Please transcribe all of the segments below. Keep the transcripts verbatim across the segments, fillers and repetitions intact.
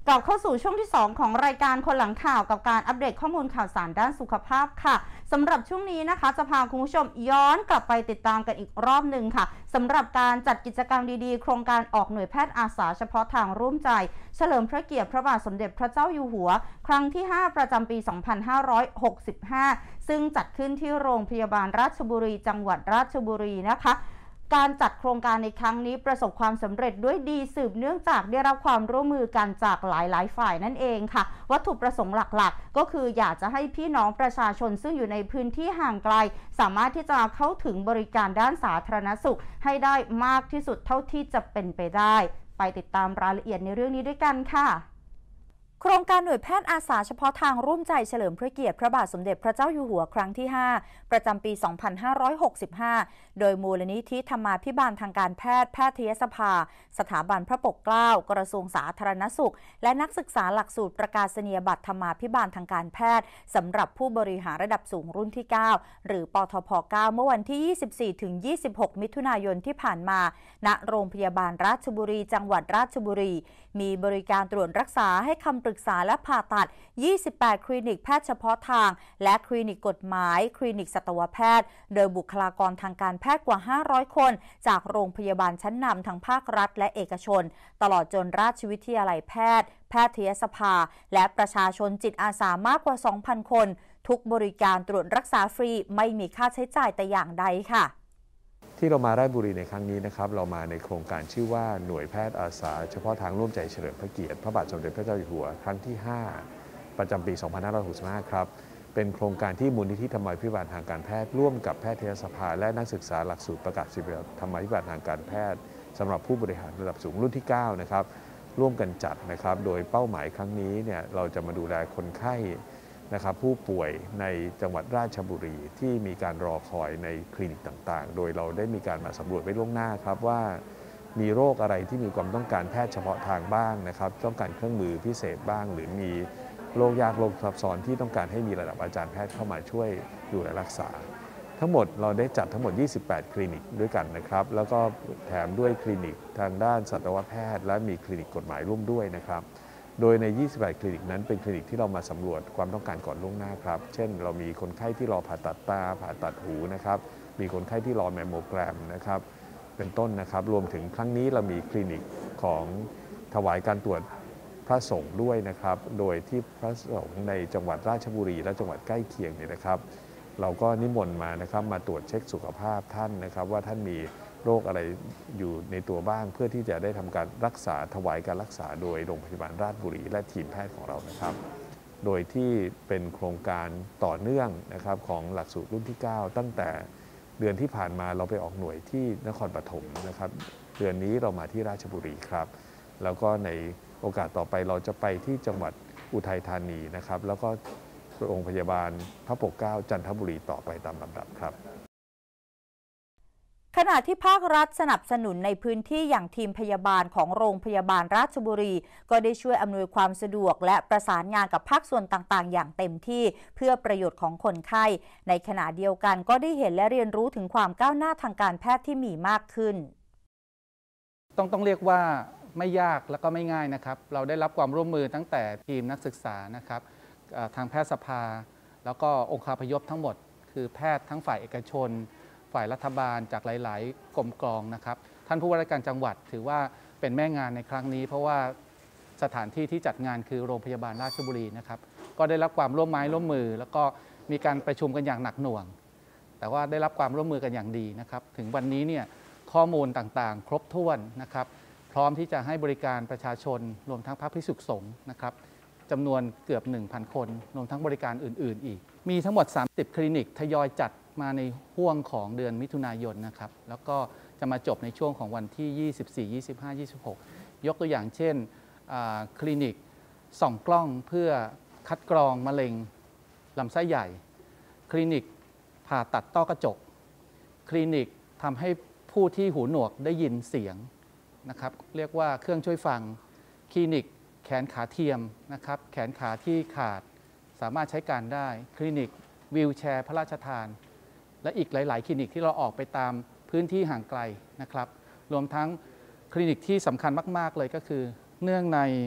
กลับเข้าสู่ช่วงที่สองของรายการคนหลังข่าวกับการอัปเดตข้อมูลข่าวสารด้านสุขภาพค่ะสำหรับช่วงนี้นะคะจะพาคุณผู้ชมย้อนกลับไปติดตามกันอีกรอบหนึ่งค่ะสำหรับการจัดกิจกรรมดีๆโครงการออกหน่วยแพทย์อาสาเฉพาะทางร่วมใจเฉลิมพระเกียรติพระบาทสมเด็จพระเจ้าอยู่หัวครั้งที่ห้าประจำปี สองพันห้าร้อยหกสิบห้า ซึ่งจัดขึ้นที่โรงพยาบาลราชบุรีจังหวัดราชบุรีนะคะการจัดโครงการในครั้งนี้ประสบความสำเร็จด้วยดีสืบเนื่องจากได้รับความร่วมมือกันจากหลายๆฝ่ายนั่นเองค่ะวัตถุประสงค์หลักๆก็คืออยากจะให้พี่น้องประชาชนซึ่งอยู่ในพื้นที่ห่างไกลสามารถที่จะเข้าถึงบริการด้านสาธารณสุขให้ได้มากที่สุดเท่าที่จะเป็นไปได้ไปติดตามรายละเอียดในเรื่องนี้ด้วยกันค่ะโครงการหน่วยแพทย์อาสาเฉพาะทางร่วมใจเฉลิมพระเกียรติพระบาทสมเด็จพระเจ้าอยู่หัวครั้งที่ห้าประจำปี สองพันห้าร้อยหกสิบห้า โดยมูลนิธิธรรมาภิบาลทางการแพทย์แพทยสภาสถาบันพระปกเกล้ากระทรวงสาธารณสุขและนักศึกษาหลักสูตรประกาศนียบัตรธรรมาภิบาลทางการแพทย์สำหรับผู้บริหารระดับสูงรุ่นที่เก้าหรือปทพเก้าเมื่อวันที่ ยี่สิบสี่ถึงยี่สิบหก มิถุนายนที่ผ่านมาณโรงพยาบาลราชบุรีจังหวัดราชบุรีมีบริการตรวจรักษาให้คำปรึกษาและผ่าตัดยี่สิบแปดคลินิกแพทย์เฉพาะทางและคลินิกกฎหมายคลินิกสัตวแพทย์โดยบุคลากรทางการแพทย์กว่าห้าร้อยคนจากโรงพยาบาลชั้นนำทั้งภาครัฐและเอกชนตลอดจนราชวิทยาลัยแพทย์แพทยสภาและประชาชนจิตอาสามากกว่า สองพัน คนทุกบริการตรวจรักษาฟรีไม่มีค่าใช้จ่ายแต่อย่างใดค่ะที่เรามาราชบุรีในครั้งนี้นะครับเรามาในโครงการชื่อว่าหน่วยแพทย์อาสาเฉพาะทางร่วมใจเฉลิมพระเกียรติพระบาทสมเด็จพระเจ้าอยู่หัวครั้งที่ห้าประจำปี สองพันห้าร้อยหกสิบห้า ครับเป็นโครงการที่มูลนิธิธรรมาภิบาลทางการแพทย์ร่วมกับแพทยสภาและนักศึกษาหลักสูตรประกาศนียบัตรธรรมาภิบาลทางการแพทย์สำหรับผู้บริหารระดับสูงรุ่นที่เก้านะครับร่วมกันจัดนะครับโดยเป้าหมายครั้งนี้เนี่ยเราจะมาดูแลคนไข้นะครับผู้ป่วยในจังหวัดราชบุรีที่มีการรอคอยในคลินิกต่างๆโดยเราได้มีการมาสำรวจไว้ล่วงหน้าครับว่ามีโรคอะไรที่มีความต้องการแพทย์เฉพาะทางบ้างนะครับต้องการเครื่องมือพิเศษบ้างหรือมีโรคยากโรคซับซ้อนที่ต้องการให้มีระดับอาจารย์แพทย์เข้ามาช่วยดูแลรักษาทั้งหมดเราได้จัดทั้งหมดยี่สิบแปดคลินิกด้วยกันนะครับแล้วก็แถมด้วยคลินิกทางด้านสัตวแพทย์และมีคลินิกกฎหมายร่วมด้วยนะครับโดยในยี่สิบแปดคลินิกนั้นเป็นคลินิกที่เรามาสำรวจความต้องการก่อนล่วงหน้าครับเช่นเรามีคนไข้ที่รอผ่าตัดตาผ่าตัดหูนะครับมีคนไข้ที่รอแมมโมแกรมนะครับเป็นต้นนะครับรวมถึงครั้งนี้เรามีคลินิกของถวายการตรวจพระสงฆ์ด้วยนะครับโดยที่พระสงฆ์ในจังหวัดราชบุรีและจังหวัดใกล้เคียงเนี่ยนะครับเราก็นิมนต์มานะครับมาตรวจเช็คสุขภาพท่านนะครับว่าท่านมีโรคอะไรอยู่ในตัวบ้างเพื่อที่จะได้ทำการรักษาถวายการรักษาโดยโรงพยาบาลราชบุรีและทีมแพทย์ของเรานะครับโดยที่เป็นโครงการต่อเนื่องนะครับของหลักสูตรรุ่นที่เก้าตั้งแต่เดือนที่ผ่านมาเราไปออกหน่วยที่นครปฐมนะครับเดือนนี้เรามาที่ราชบุรีครับแล้วก็ในโอกาสต่อไปเราจะไปที่จังหวัดอุทัยธานีนะครับแล้วก็โรงพยาบาลพระปกเกล้าจันทบุรีต่อไปตามลำดับครับขณะที่ภาครัฐสนับสนุนในพื้นที่อย่างทีมพยาบาลของโรงพยาบาลราชบุรีก็ได้ช่วยอำนวยความสะดวกและประสานงานกับภาคส่วนต่างๆอย่างเต็มที่เพื่อประโยชน์ของคนไข้ในขณะเดียวกันก็ได้เห็นและเรียนรู้ถึงความก้าวหน้าทางการแพทย์ที่มีมากขึ้นต้องต้องเรียกว่าไม่ยากและก็ไม่ง่ายนะครับเราได้รับความร่วมมือตั้งแต่ทีมนักศึกษานะครับทางแพทยสภาแล้วก็องค์คาพยพทั้งหมดคือแพทย์ทั้งฝ่ายเอกชนฝ่ายรัฐบาลจากหลายๆกรมกองนะครับท่านผู้ว่าราชการจังหวัดถือว่าเป็นแม่งานในครั้งนี้เพราะว่าสถานที่ที่จัดงานคือโรงพยาบาลราชบุรีนะครับก็ได้รับความร่วมไม้ร่วมมือแล้วก็มีการประชุมกันอย่างหนักหน่วงแต่ว่าได้รับความร่วมมือกันอย่างดีนะครับถึงวันนี้เนี่ยข้อมูลต่างๆครบถ้วนนะครับพร้อมที่จะให้บริการประชาชนรวมทั้งพระภิกษุสงฆ์นะครับจำนวนเกือบ หนึ่งพัน คนรวมทั้งบริการอื่นๆอีกมีทั้งหมดสามสิบคลินิกทยอยจัดมาในห่วงของเดือนมิถุนายนนะครับแล้วก็จะมาจบในช่วงของวันที่ยี่สิบสี่ ยี่สิบห้า ยี่สิบหกยกตัวอย่างเช่นคลินิกส่องกล้องเพื่อคัดกรองมะเร็งลำไส้ใหญ่คลินิกผ่าตัดต้อกระจกคลินิกทำให้ผู้ที่หูหนวกได้ยินเสียงนะครับเรียกว่าเครื่องช่วยฟังคลินิกแขนขาเทียมนะครับแขนขาที่ขาดสามารถใช้การได้คลินิกวีลแชร์พระราชทานและอีกหลายๆคลินิกที่เราออกไปตามพื้นที่ห่างไกลนะครับรวมทั้งคลินิกที่สำคัญมากๆเลยก็คือเนื่องใน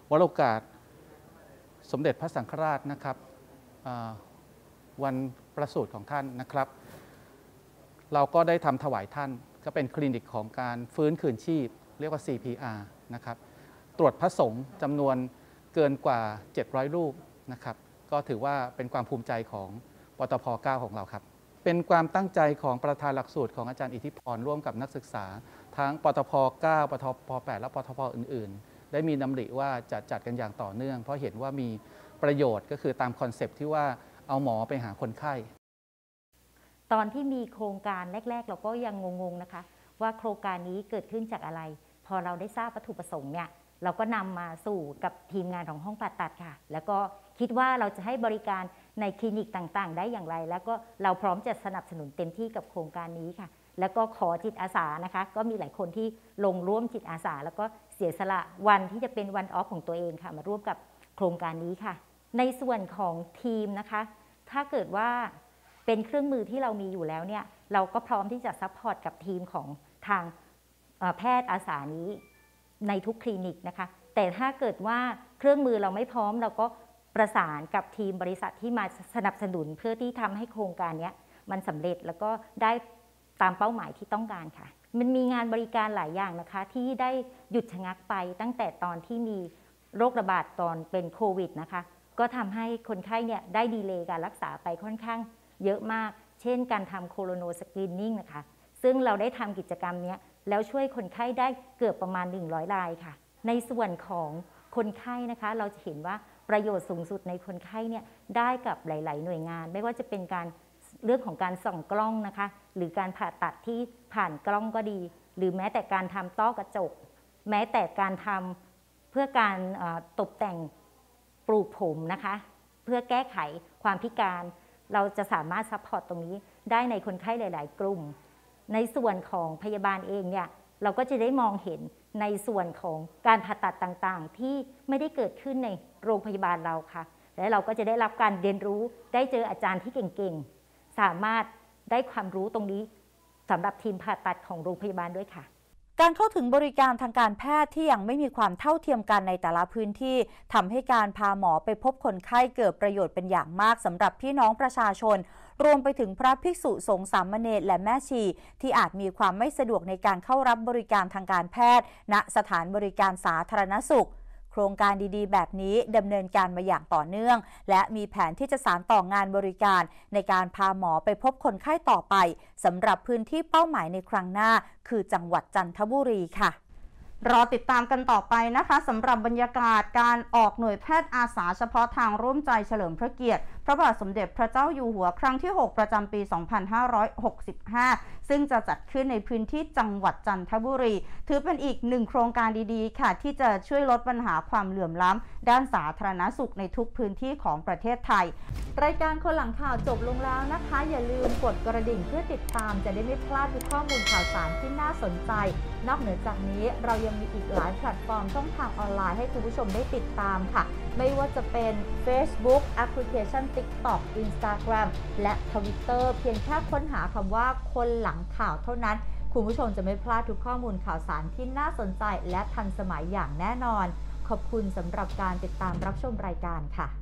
วโรกาสสมเด็จพระสังฆราชนะครับวันประสูติของท่านนะครับเราก็ได้ทำถวายท่านก็เป็นคลินิกของการฟื้นคืนชีพเรียกว่า ซี พี อาร์ นะครับตรวจพระสงฆ์จำนวนเกินกว่าเจ็ดร้อยรูปนะครับก็ถือว่าเป็นความภูมิใจของปตภ.เก้าของเราครับเป็นความตั้งใจของประธานหลักสูตรของอาจารย์อิทธิพรร่วมกับนักศึกษาทั้งปตภ.เก้า ปตภ.แปดและปตภ.อื่นๆได้มีดำริว่าจะจัดกันอย่างต่อเนื่องเพราะเห็นว่ามีประโยชน์ก็คือตามคอนเซปต์ที่ว่าเอาหมอไปหาคนไข้ตอนที่มีโครงการแรกๆเราก็ยังงงๆนะคะว่าโครงการนี้เกิดขึ้นจากอะไรพอเราได้ทราบวัตถุประสงค์เนี่ยเราก็นำมาสู่กับทีมงานของห้องผ่าตัดค่ะแล้วก็คิดว่าเราจะให้บริการในคลินิกต่างๆได้อย่างไรแล้วก็เราพร้อมจะสนับสนุนเต็มที่กับโครงการนี้ค่ะแล้วก็ขอจิตอาสานะคะก็มีหลายคนที่ลงร่วมจิตอาสาแล้วก็เสียสละวันที่จะเป็นวันออฟของตัวเองค่ะมาร่วมกับโครงการนี้ค่ะในส่วนของทีมนะคะถ้าเกิดว่าเป็นเครื่องมือที่เรามีอยู่แล้วเนี่ยเราก็พร้อมที่จะซัพพอร์ตกับทีมของทางแพทย์อาสานี้ในทุกคลินิกนะคะแต่ถ้าเกิดว่าเครื่องมือเราไม่พร้อมเราก็ประสานกับทีมบริษัทที่มาสนับสนุนเพื่อที่ทำให้โครงการนี้มันสำเร็จแล้วก็ได้ตามเป้าหมายที่ต้องการค่ะมันมีงานบริการหลายอย่างนะคะที่ได้หยุดชะงักไปตั้งแต่ตอนที่มีโรคระบาดตอนเป็นโควิดนะคะก็ทำให้คนไข้เนี่ยได้ดีเลย์การรักษาไปค่อนข้างเยอะมากเช่นการทำโคโรโนสกรีนนิ่งนะคะซึ่งเราได้ทำกิจกรรมนี้แล้วช่วยคนไข้ได้เกือบประมาณหนึ่งร้อยรายค่ะในส่วนของคนไข้นะคะเราจะเห็นว่าประโยชน์สูงสุดในคนไข้เนี่ยได้กับหลายๆหน่วยงานไม่ว่าจะเป็นการเรื่องของการส่องกล้องนะคะหรือการผ่าตัดที่ผ่านกล้องก็ดีหรือแม้แต่การทำต้อกระจกแม้แต่การทำเพื่อการตกแต่งปลูกผมนะคะเพื่อแก้ไขความพิการเราจะสามารถซัพพอร์ตตรงนี้ได้ในคนไข้หลายๆกลุ่มในส่วนของพยาบาลเองเนี่ยเราก็จะได้มองเห็นในส่วนของการผ่าตัดต่างๆที่ไม่ได้เกิดขึ้นในโรงพยาบาลเราค่ะและเราก็จะได้รับการเรียนรู้ได้เจออาจารย์ที่เก่งๆสามารถได้ความรู้ตรงนี้สำหรับทีมผ่าตัดของโรงพยาบาลด้วยค่ะการเข้าถึงบริการทางการแพทย์ที่ยังไม่มีความเท่าเทียมกันในแต่ละพื้นที่ทำให้การพาหมอไปพบคนไข้เกิดประโยชน์เป็นอย่างมากสำหรับพี่น้องประชาชนรวมไปถึงพระภิกษุสงฆ์สามเณรและแม่ชีที่อาจมีความไม่สะดวกในการเข้ารับบริการทางการแพทย์ณสถานบริการสาธารณสุขโครงการดีๆแบบนี้ดำเนินการมาอย่างต่อเนื่องและมีแผนที่จะสานต่องานบริการในการพาหมอไปพบคนไข้ต่อไปสำหรับพื้นที่เป้าหมายในครั้งหน้าคือจังหวัดจันทบุรีค่ะรอติดตามกันต่อไปนะคะสำหรับบรรยากาศการออกหน่วยแพทย์อาสาเฉพาะทางร่วมใจเฉลิมพระเกียรติพระบาทสมเด็จพระเจ้าอยู่หัวครั้งที่หกประจำปี สองพันห้าร้อยหกสิบห้า ซึ่งจะจัดขึ้นในพื้นที่จังหวัดจันทบุรีถือเป็นอีกหนึ่งโครงการดีๆค่ะที่จะช่วยลดปัญหาความเหลื่อมล้ำด้านสาธารณสุขในทุกพื้นที่ของประเทศไทยรายการคนหลังข่าวจบลงแล้วนะคะอย่าลืมกดกระดิ่งเพื่อติดตามจะได้ไม่พลาดทุกข้อมูลข่าวสารที่น่าสนใจนอกเหนือจากนี้เรายังมีอีกหลายแพลตฟอร์มช่องทางออนไลน์ให้คุณผู้ชมได้ติดตามค่ะไม่ว่าจะเป็น Facebook แอปพลิเคชัน TikTok Instagram และ Twitter เพียงแค่ค้นหาคำว่าคนหลังข่าวเท่านั้นคุณผู้ชมจะไม่พลาดทุกข้อมูลข่าวสารที่น่าสนใจและทันสมัยอย่างแน่นอนขอบคุณสำหรับการติดตามรับชมรายการค่ะ